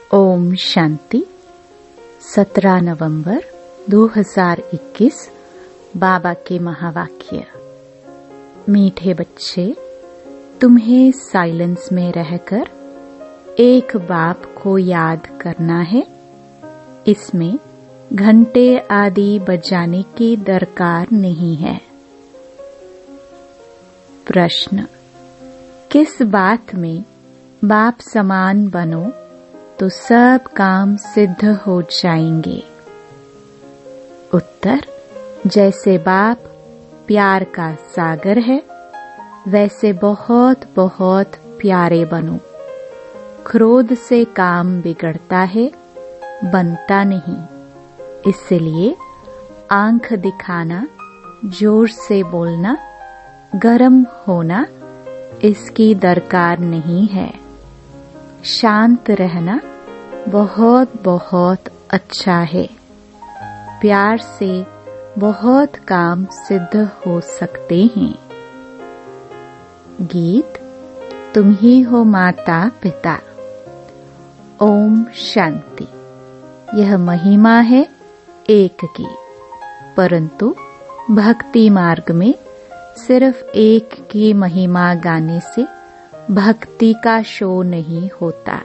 ओम शांति। 17 नवंबर 2021 बाबा के महावाक्य। मीठे बच्चे, तुम्हें साइलेंस में रहकर एक बाप को याद करना है। इसमें घंटे आदि बजाने की दरकार नहीं है। प्रश्न, किस बात में बाप समान बनो तो सब काम सिद्ध हो जाएंगे? उत्तर, जैसे बाप प्यार का सागर है वैसे बहुत बहुत प्यारे बनो। क्रोध से काम बिगड़ता है, बनता नहीं। इसलिए आंख दिखाना, जोर से बोलना, गरम होना इसकी दरकार नहीं है। शांत रहना बहुत बहुत अच्छा है। प्यार से बहुत काम सिद्ध हो सकते हैं। गीत, तुम ही हो माता पिता। ओम शांति। यह महिमा है एक की, परंतु भक्ति मार्ग में सिर्फ एक की महिमा गाने से भक्ति का शो नहीं होता।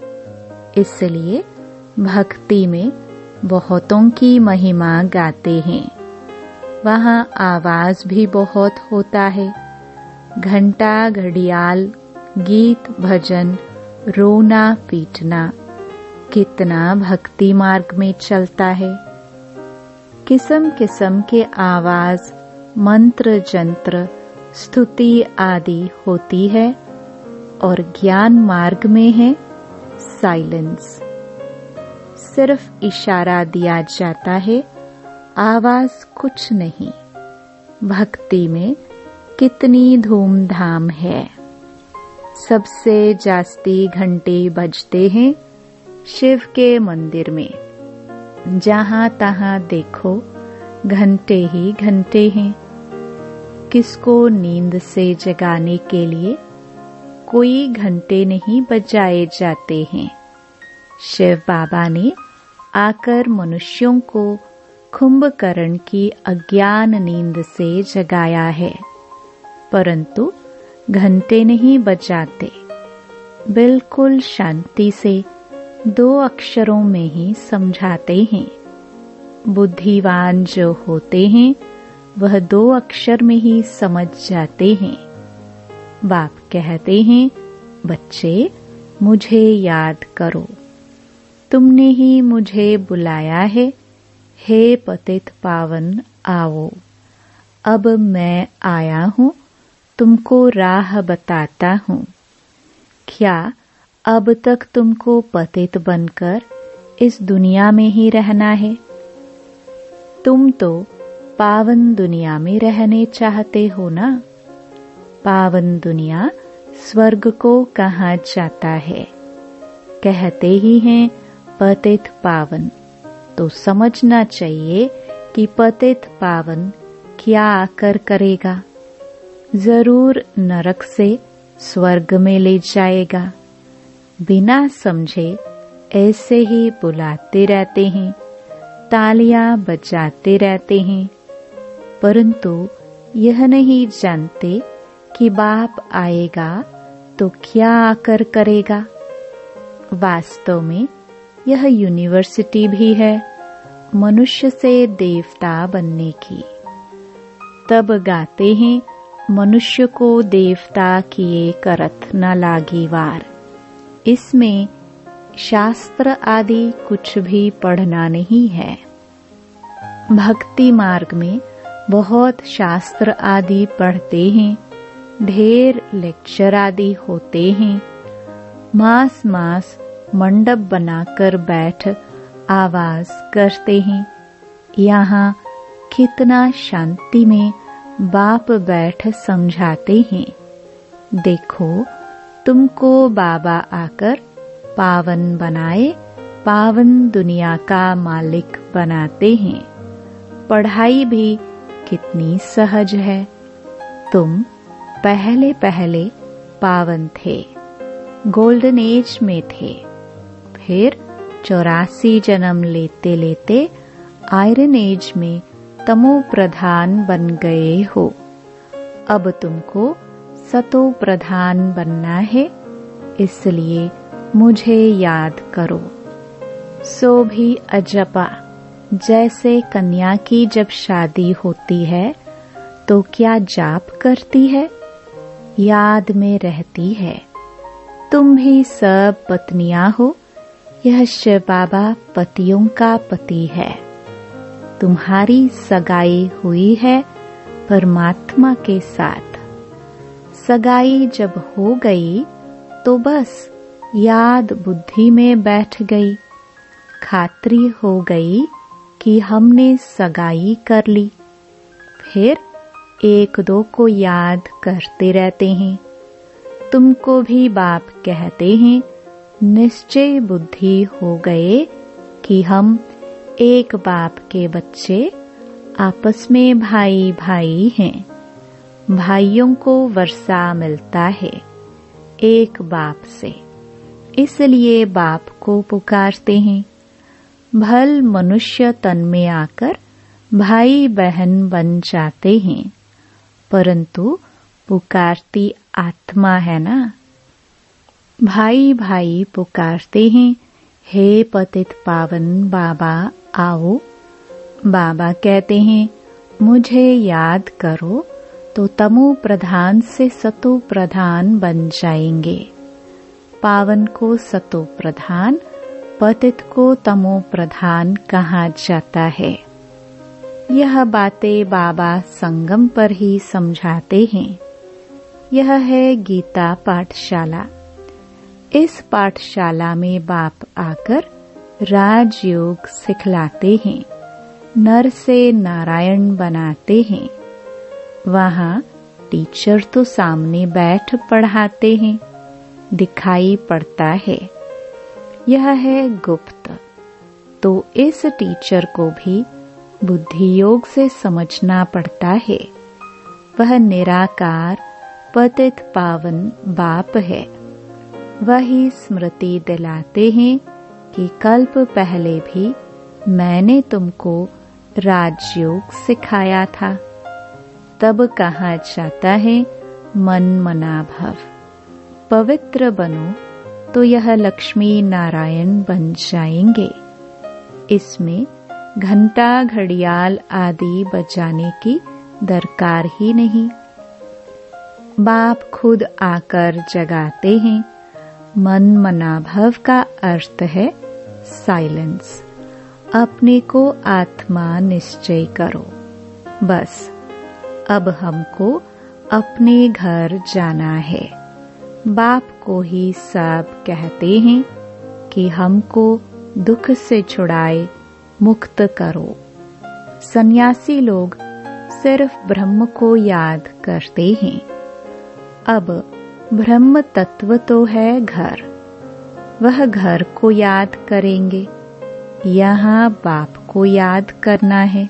इसलिए भक्ति में बहुतों की महिमा गाते हैं। वहाँ आवाज भी बहुत होता है। घंटा, घड़ियाल, गीत, भजन, रोना पीटना कितना भक्ति मार्ग में चलता है। किस्म किस्म के आवाज, मंत्र, जंत्र, स्तुति आदि होती है और ज्ञान मार्ग में है साइलेंस। सिर्फ इशारा दिया जाता है, आवाज कुछ नहीं। भक्ति में कितनी धूमधाम है। सबसे जास्ती घंटे बजते हैं शिव के मंदिर में। जहां तहां देखो घंटे ही घंटे हैं। किसको नींद से जगाने के लिए कोई घंटे नहीं बजाए जाते हैं। शिव बाबा ने आकर मनुष्यों को कुंभकर्ण की अज्ञान नींद से जगाया है, परंतु घंटे नहीं बजाते। बिल्कुल शांति से 2 अक्षरों में ही समझाते हैं। बुद्धिवान जो होते हैं वह 2 अक्षर में ही समझ जाते हैं। बाप कहते हैं, बच्चे मुझे याद करो। तुमने ही मुझे बुलाया है। हे पतित पावन आओ। अब मैं आया हूँ, तुमको राह बताता हूँ। क्या अब तक तुमको पतित बनकर इस दुनिया में ही रहना है? तुम तो पावन दुनिया में रहने चाहते हो ना? पावन दुनिया स्वर्ग को कहा जाता है। कहते ही हैं पतित पावन, तो समझना चाहिए कि पतित पावन क्या आकर करेगा। जरूर नरक से स्वर्ग में ले जाएगा। बिना समझे ऐसे ही बुलाते रहते हैं, तालियां बजाते रहते हैं, परंतु यह नहीं जानते कि बाप आएगा तो क्या आकर करेगा। वास्तव में यह यूनिवर्सिटी भी है मनुष्य से देवता बनने की। तब गाते हैं, मनुष्य को देवता किए करत न लागी वार। इसमें शास्त्र आदि कुछ भी पढ़ना नहीं है। भक्ति मार्ग में बहुत शास्त्र आदि पढ़ते हैं, ढेर लेक्चर आदि होते हैं। मास मास मंडप बनाकर बैठ आवाज करते हैं। यहाँ कितना शांति में बाप बैठ समझाते हैं। देखो, तुमको बाबा आकर पावन बनाए, पावन दुनिया का मालिक बनाते हैं। पढ़ाई भी कितनी सहज है। तुम पहले पावन थे, गोल्डन एज में थे, फिर 84 जन्म लेते लेते आयरन एज में तमो प्रधान बन गए हो। अब तुमको सतो प्रधान बनना है, इसलिए मुझे याद करो। सो भी अजपा, जैसे कन्या की जब शादी होती है तो क्या जाप करती है, याद में रहती है। तुम भी सब पत्नियां हो, यह शिव बाबा पतियों का पति है। तुम्हारी सगाई हुई है परमात्मा के साथ। सगाई जब हो गई तो बस याद बुद्धि में बैठ गई, खात्री हो गई कि हमने सगाई कर ली। फिर एक दो को याद करते रहते हैं। तुमको भी बाप कहते हैं, निश्चय बुद्धि हो गए कि हम एक बाप के बच्चे, आपस में भाई भाई हैं। भाइयों को वर्षा मिलता है एक बाप से, इसलिए बाप को पुकारते हैं। भल मनुष्य तन में आकर भाई बहन बन जाते हैं, परंतु पुकारती आत्मा है ना। भाई भाई पुकारते हैं, हे पतित पावन बाबा आओ। बाबा कहते हैं, मुझे याद करो तो तमो प्रधान से सतो प्रधान बन जाएंगे। पावन को सतो प्रधान, पतित को तमो प्रधान कहा जाता है। यह बातें बाबा संगम पर ही समझाते हैं। यह है गीता पाठशाला। इस पाठशाला में बाप आकर राजयोग सिखलाते हैं, नर से नारायण बनाते हैं। वहाँ टीचर तो सामने बैठ पढ़ाते हैं, दिखाई पड़ता है। यह है गुप्त, तो इस टीचर को भी बुद्धि योग से समझना पड़ता है। वह निराकार पतित पावन बाप है। वही स्मृति दिलाते हैं कि कल्प पहले भी मैंने तुमको राजयोग सिखाया था। तब कहा जाता है मन मना भव, पवित्र बनो तो यह लक्ष्मी नारायण बन जाएंगे। इसमें घंटा घड़ियाल आदि बजाने की दरकार ही नहीं। बाप खुद आकर जगाते हैं। मन मना भव का अर्थ है साइलेंस। अपने को आत्मा निश्चय करो। बस अब हमको अपने घर जाना है। बाप को ही सब कहते हैं कि हमको दुख से छुड़ाए, मुक्त करो। सन्यासी लोग सिर्फ ब्रह्म को याद करते हैं। अब ब्रह्म तत्व तो है घर, वह घर को याद करेंगे। यहाँ बाप को याद करना है।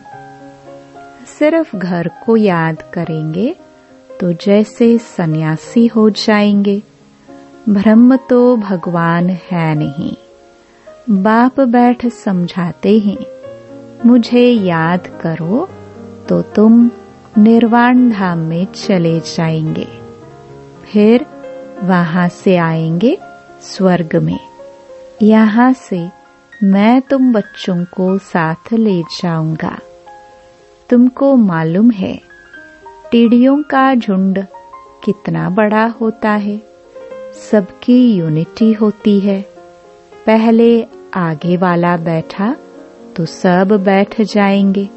सिर्फ घर को याद करेंगे तो जैसे सन्यासी हो जाएंगे। ब्रह्म तो भगवान है नहीं। बाप बैठ समझाते हैं, मुझे याद करो तो तुम निर्वाण धाम में चले जाएंगे। फिर वहां से आएंगे स्वर्ग में। यहाँ से मैं तुम बच्चों को साथ ले जाऊंगा। तुमको मालूम है टिड्डियों का झुंड कितना बड़ा होता है। सबकी यूनिटी होती है। पहले आगे वाला बैठा तो सब बैठ जाएंगे।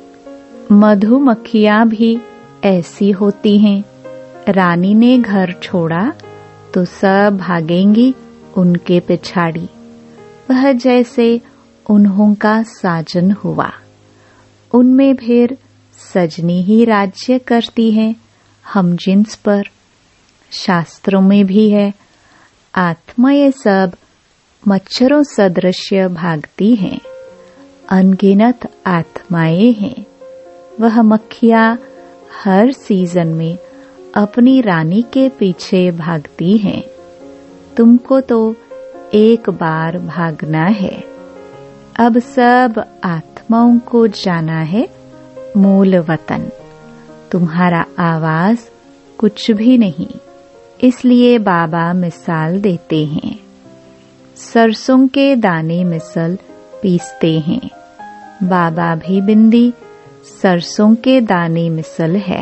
मधुमक्खियां भी ऐसी होती हैं। रानी ने घर छोड़ा तो सब भागेंगी उनके पिछाड़ी। वह जैसे उन्हों का साजन हुआ। उनमें फिर सजनी ही राज्य करती है हम जिन्स पर। शास्त्रों में भी है, आत्मा ये सब मच्छरों सदृश्य भागती हैं। अनगिनत आत्माएं हैं। वह मक्खियां हर सीजन में अपनी रानी के पीछे भागती हैं। तुमको तो एक बार भागना है। अब सब आत्माओं को जाना है मूल वतन। तुम्हारा आवाज कुछ भी नहीं, इसलिए बाबा मिसाल देते हैं। सरसों के दाने मिसल पीसते हैं। बाबा भी बिंदी सरसों के दाने मिसल है।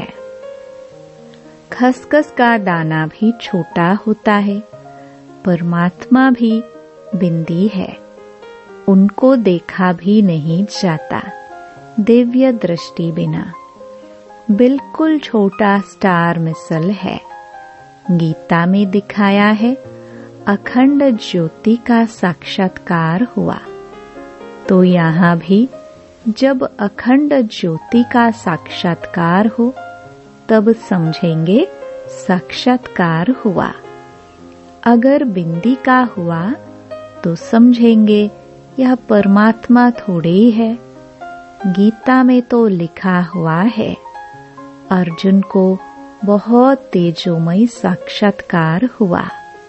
खसखस का दाना भी छोटा होता है। परमात्मा भी बिंदी है। उनको देखा भी नहीं जाता दिव्य दृष्टि बिना। बिल्कुल छोटा स्टार मिसल है। गीता में दिखाया है अखंड ज्योति का साक्षात्कार हुआ। तो यहाँ भी जब अखंड ज्योति का साक्षात्कार हो तब समझेंगे साक्षात्कार हुआ। अगर बिंदी का हुआ तो समझेंगे यह परमात्मा थोड़े ही है। गीता में तो लिखा हुआ है अर्जुन को बहुत तेजोमय साक्षात्कार हुआ।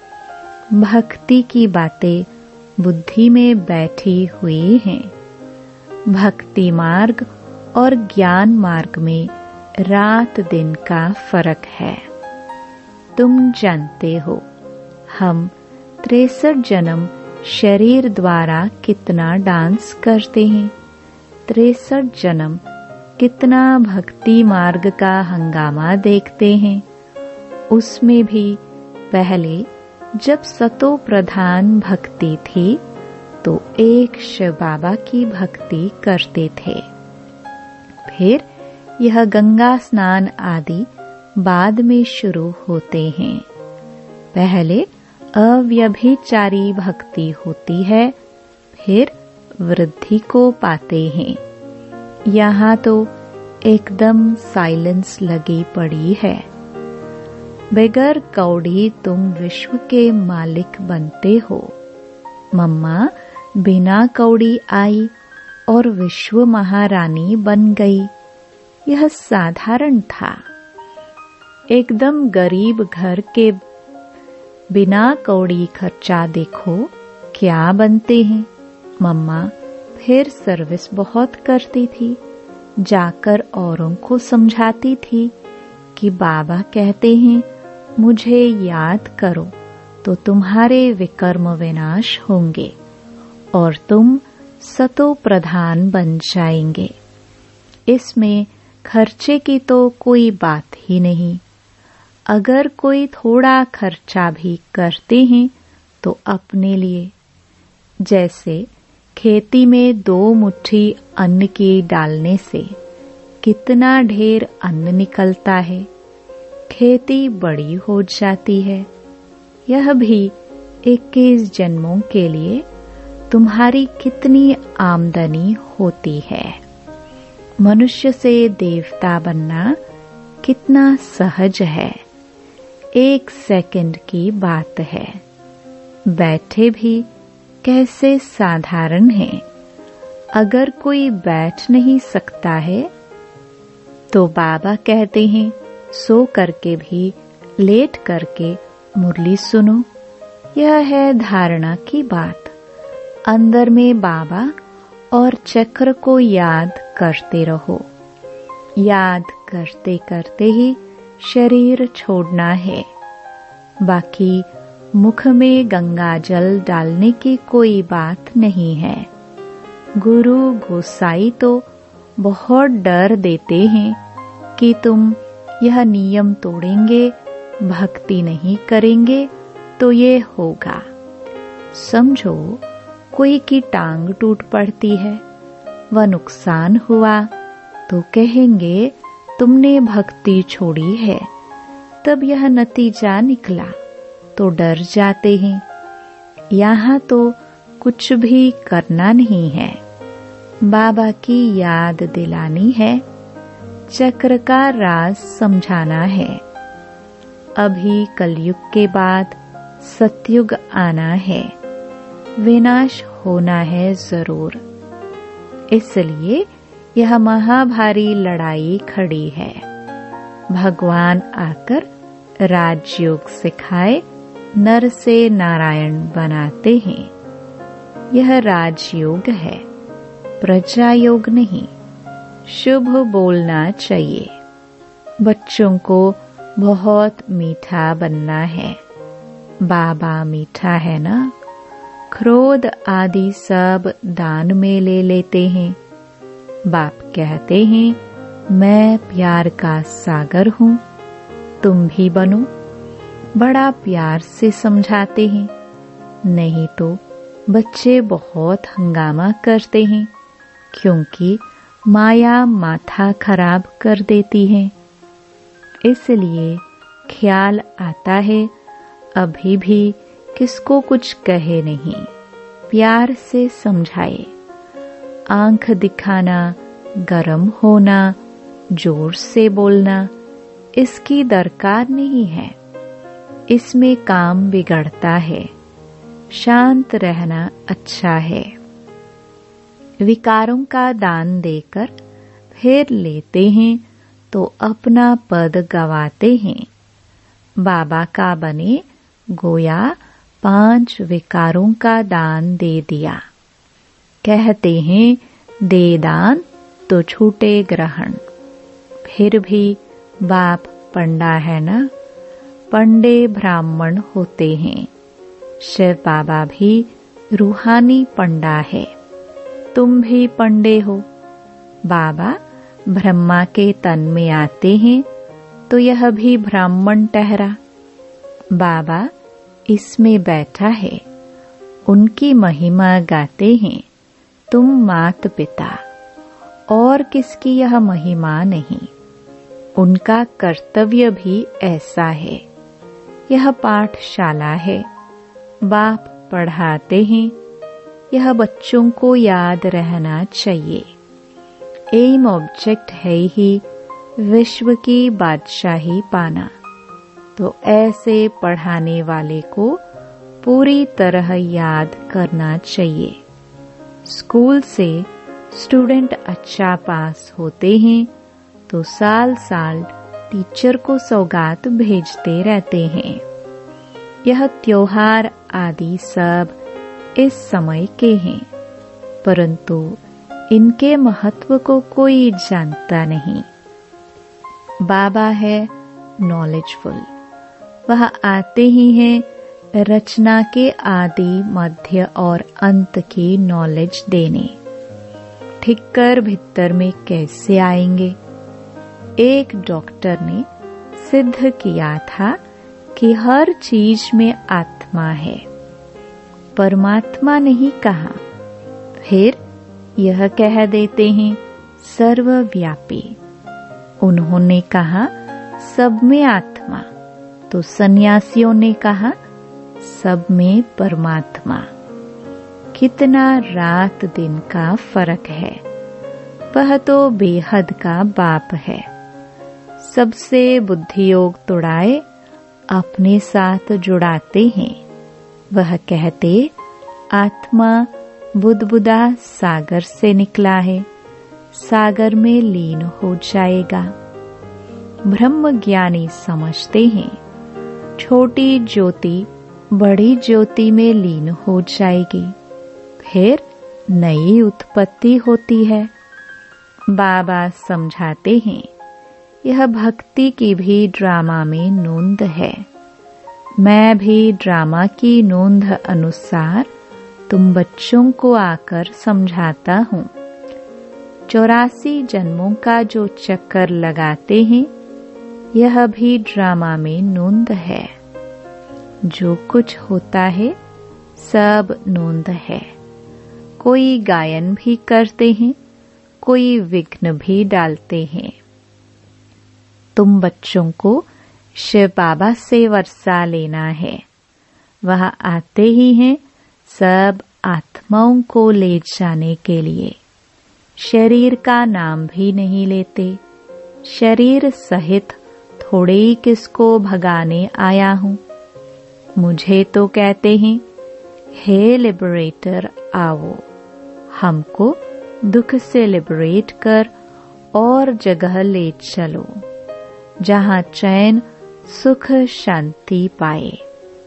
भक्ति की बातें बुद्धि में बैठी हुई हैं। भक्ति मार्ग और ज्ञान मार्ग में रात दिन का फर्क है। तुम जानते हो हम 63 जन्म शरीर द्वारा कितना डांस करते हैं। 63 जन्म कितना भक्ति मार्ग का हंगामा देखते हैं। उसमें भी पहले जब सतो प्रधान भक्ति थी तो एक शिव बाबा की भक्ति करते थे। फिर यह गंगा स्नान आदि बाद में शुरू होते हैं। पहले अव्यभिचारी भक्ति होती है, फिर वृद्धि को पाते हैं। यहाँ तो एकदम साइलेंस लगी पड़ी है। बगैर कौड़ी तुम विश्व के मालिक बनते हो। मम्मा बिना कौड़ी आई और विश्व महारानी बन गई। यह साधारण था। एकदम गरीब घर के बिना कौड़ी खर्चा देखो क्या बनते हैं। मम्मा फिर सर्विस बहुत करती थी। जाकर औरों को समझाती थी कि बाबा कहते हैं मुझे याद करो तो तुम्हारे विकर्म विनाश होंगे और तुम सतो प्रधान बन जाएंगे। इसमें खर्चे की तो कोई बात ही नहीं। अगर कोई थोड़ा खर्चा भी करते हैं तो अपने लिए। जैसे खेती में 2 मुट्ठी अन्न के डालने से कितना ढेर अन्न निकलता है। खेती बड़ी हो जाती है। यह भी 21 जन्मों के लिए तुम्हारी कितनी आमदनी होती है। मनुष्य से देवता बनना कितना सहज है। 1 सेकंड की बात है। बैठे भी कैसे साधारण है। अगर कोई बैठ नहीं सकता है तो बाबा कहते हैं सो करके भी लेट करके मुरली सुनो। यह है धारणा की बात। अंदर में बाबा और चक्र को याद करते रहो। याद करते करते ही शरीर छोड़ना है। बाकी मुख में गंगा जल डालने की कोई बात नहीं है। गुरु गोसाई तो बहुत डर देते हैं कि तुम यह नियम तोड़ेंगे, भक्ति नहीं करेंगे तो ये होगा। समझो कोई की टांग टूट पड़ती है, वह नुकसान हुआ तो कहेंगे तुमने भक्ति छोड़ी है। तब यह नतीजा निकला तो डर जाते हैं। यहाँ तो कुछ भी करना नहीं है। बाबा की याद दिलानी है। चक्र का राज समझाना है। अभी कलयुग के बाद सतयुग आना है। विनाश होना है जरूर। इसलिए यह महाभारी लड़ाई खड़ी है। भगवान आकर राजयोग सिखाए, नर से नारायण बनाते हैं। यह राजयोग है, प्रजा योग नहीं। शुभ बोलना चाहिए। बच्चों को बहुत मीठा बनना है। बाबा मीठा है ना। क्रोध आदि सब दान में ले लेते हैं। बाप कहते हैं, मैं प्यार का सागर हूँ, तुम भी बनो। बड़ा प्यार से समझाते हैं। नहीं तो बच्चे बहुत हंगामा करते हैं, क्योंकि माया माथा खराब कर देती है। इसलिए ख्याल आता है अभी भी किसको कुछ कहे नहीं, प्यार से समझाए। आंख दिखाना, गरम होना, जोर से बोलना, इसकी दरकार नहीं है। इसमें काम बिगड़ता है। शांत रहना अच्छा है। विकारों का दान देकर फिर लेते हैं तो अपना पद गवाते हैं। बाबा का बने गोया 5 विकारों का दान दे दिया। कहते हैं दे दान तो छूटे ग्रहण। फिर भी बाप पंडा है ना। पंडे ब्राह्मण होते हैं। शिव बाबा भी रूहानी पंडा है। तुम भी पंडे हो। बाबा ब्रह्मा के तन में आते हैं तो यह भी ब्राह्मण ठहरा। बाबा इसमें बैठा है, उनकी महिमा गाते हैं। तुम मात पिता, और किसकी यह महिमा नहीं। उनका कर्तव्य भी ऐसा है। यह पाठशाला है। बाप पढ़ाते हैं। यह बच्चों को याद रहना चाहिए। एम ऑब्जेक्ट है ही विश्व की बादशाही पाना। तो ऐसे पढ़ाने वाले को पूरी तरह याद करना चाहिए। स्कूल से स्टूडेंट अच्छा पास होते हैं तो साल साल टीचर को सौगात भेजते रहते हैं। यह त्योहार आदि सब इस समय के हैं, परंतु इनके महत्व को कोई जानता नहीं। बाबा है नॉलेजफुल। वह आते ही हैं रचना के आदि मध्य और अंत की नॉलेज देने। ठिक्कर भीतर में कैसे आएंगे। एक डॉक्टर ने सिद्ध किया था कि हर चीज में आत्मा है, परमात्मा नहीं कहा। फिर यह कह देते हैं सर्वव्यापी। उन्होंने कहा सब में आत्मा, तो सन्यासियों ने कहा सब में परमात्मा। कितना रात दिन का फर्क है। वह तो बेहद का बाप है। सबसे बुद्धि योग तोड़ाए अपने साथ जुड़ाते हैं। वह कहते आत्मा बुदबुदा सागर से निकला है, सागर में लीन हो जाएगा। ब्रह्म ज्ञानी समझते हैं छोटी ज्योति बड़ी ज्योति में लीन हो जाएगी, फिर नई उत्पत्ति होती है। बाबा समझाते हैं यह भक्ति की भी ड्रामा में नोंद है। मैं भी ड्रामा की नोंद अनुसार तुम बच्चों को आकर समझाता हूँ। 84 जन्मों का जो चक्कर लगाते हैं, यह भी ड्रामा में नोंद है। जो कुछ होता है सब नोंद है। कोई गायन भी करते हैं, कोई विघ्न भी डालते हैं। तुम बच्चों को शिव बाबा से वर्षा लेना है। वह आते ही हैं सब आत्माओं को ले जाने के लिए। शरीर का नाम भी नहीं लेते। शरीर सहित थोड़े ही किसको भगाने आया हूँ। मुझे तो कहते हैं हे लिबरेटर आओ, हमको दुख से लिबरेट कर और जगह ले चलो जहाँ चैन सुख शांति पाए।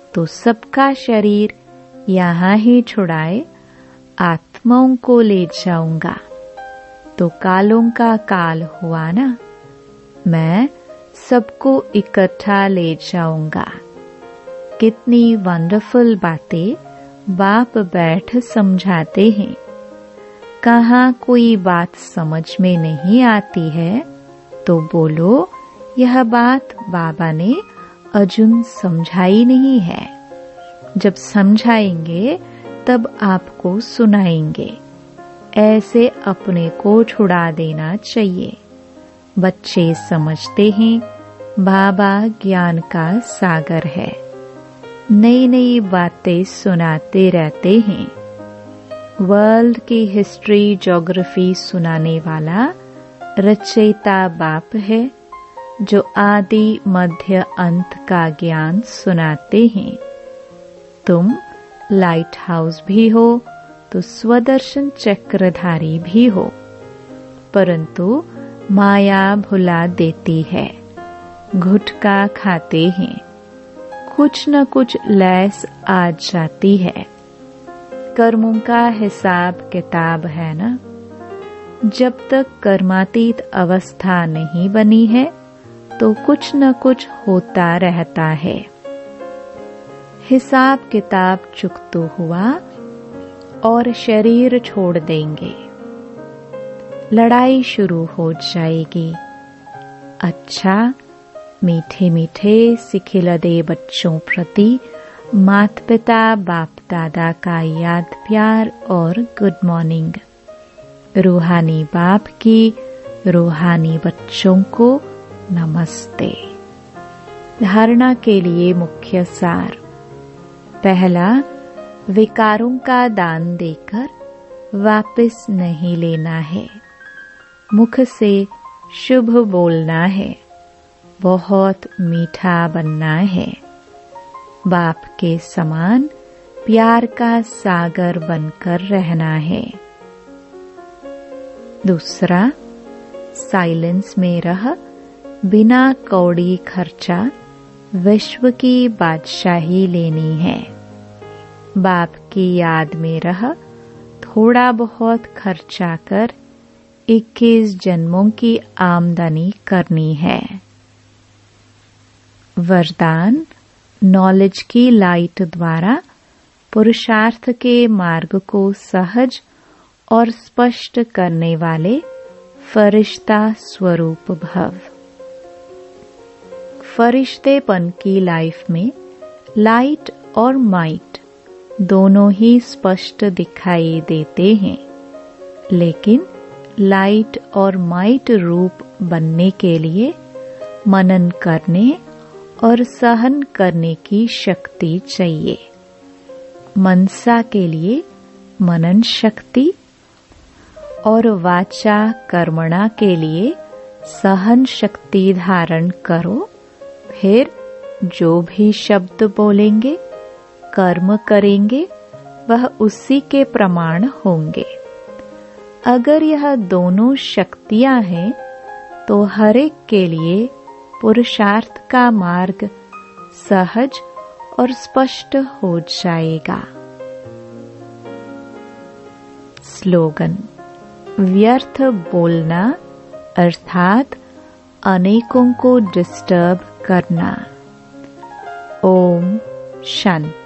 तो सबका शरीर यहाँ ही छुड़ाए आत्माओं को ले जाऊंगा। तो कालों का काल हुआ ना, मैं सबको इकट्ठा ले जाऊंगा। कितनी वंडरफुल बातें बाप बैठ समझाते हैं। कहाँ कोई बात समझ में नहीं आती है तो बोलो यह बात बाबा ने अजुन समझाई नहीं है। जब समझाएंगे तब आपको सुनाएंगे। ऐसे अपने को छुड़ा देना चाहिए। बच्चे समझते हैं बाबा ज्ञान का सागर है, नई नई बातें सुनाते रहते हैं। वर्ल्ड की हिस्ट्री ज्योग्राफी सुनाने वाला रचयिता बाप है, जो आदि मध्य अंत का ज्ञान सुनाते हैं। तुम लाइट हाउस भी हो तो स्वदर्शन चक्रधारी भी हो, परंतु माया भुला देती है। गुटखा खाते हैं, कुछ न कुछ लैस आ जाती है। कर्मों का हिसाब किताब है ना। जब तक कर्मातीत अवस्था नहीं बनी है तो कुछ न कुछ होता रहता है। हिसाब किताब चुकतो हुआ और शरीर छोड़ देंगे, लड़ाई शुरू हो जाएगी। अच्छा, मीठे मीठे सिखिलदे बच्चों प्रति माता पिता बाप दादा का याद प्यार और गुड मॉर्निंग। रूहानी बाप की रूहानी बच्चों को नमस्ते। धारणा के लिए मुख्य सार। पहला, विकारों का दान देकर वापस नहीं लेना है। मुख से शुभ बोलना है, बहुत मीठा बनना है। बाप के समान प्यार का सागर बनकर रहना है। दूसरा, साइलेंस में रह बिना कौड़ी खर्चा विश्व की बादशाही लेनी है। बाप की याद में रह थोड़ा बहुत खर्चा कर 21 जन्मों की आमदनी करनी है। वरदान, नॉलेज की लाइट द्वारा पुरुषार्थ के मार्ग को सहज और स्पष्ट करने वाले फरिश्ता स्वरूप भव। फरिश्तेपन की लाइफ में लाइट और माइट दोनों ही स्पष्ट दिखाई देते हैं, लेकिन लाइट और माइट रूप बनने के लिए मनन करने और सहन करने की शक्ति चाहिए। मनसा के लिए मनन शक्ति और वाचा कर्मणा के लिए सहन शक्ति धारण करो। फिर जो भी शब्द बोलेंगे, कर्म करेंगे, वह उसी के प्रमाण होंगे। अगर यह दोनों शक्तियां हैं तो हर एक के लिए पुरुषार्थ का मार्ग सहज और स्पष्ट हो जाएगा। स्लोगन, व्यर्थ बोलना अर्थात अनेकों को डिस्टर्ब करना। ओम शांति।